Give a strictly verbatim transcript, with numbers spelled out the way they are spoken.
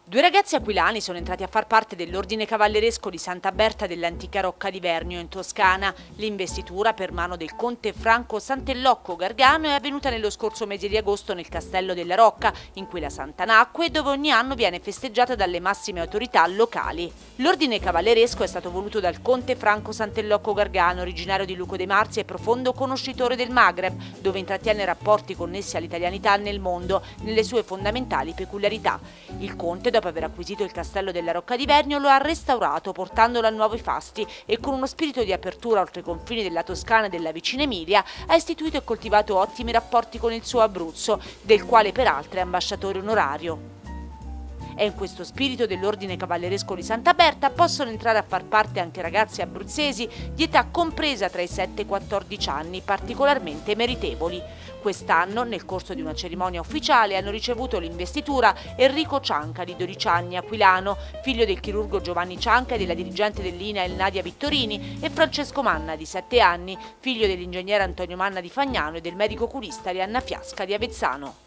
Due ragazzi aquilani sono entrati a far parte dell'Ordine Cavalleresco di Santa Berta dell'antica Rocca di Vernio in Toscana. L'investitura per mano del conte Franco Santellocco Gargano è avvenuta nello scorso mese di agosto nel Castello della Rocca, in cui la santa nacque e dove ogni anno viene festeggiata dalle massime autorità locali. L'Ordine Cavalleresco è stato voluto dal conte Franco Santellocco Gargano, originario di Luco de' Marzi e profondo conoscitore del Maghreb, dove intrattiene rapporti connessi all'italianità nel mondo, nelle sue fondamentali peculiarità. Il conte, dopo aver acquisito il castello della Rocca di Vernio, lo ha restaurato portandolo a nuovi fasti e con uno spirito di apertura oltre i confini della Toscana e della vicina Emilia ha istituito e coltivato ottimi rapporti con il suo Abruzzo, del quale peraltro è ambasciatore onorario. È in questo spirito dell'Ordine Cavalleresco di Santa Berta possono entrare a far parte anche ragazzi abruzzesi di età compresa tra i sette e i quattordici anni, particolarmente meritevoli. Quest'anno, nel corso di una cerimonia ufficiale, hanno ricevuto l'investitura Enrico Cianca, di dodici anni, aquilano, figlio del chirurgo Giovanni Cianca e della dirigente dell'I N A I L Nadia Vittorini, e Francesco Manna, di sette anni, figlio dell'ingegnere Antonio Manna di Fagnano e del medico oculista Arianna Fiasca di Avezzano.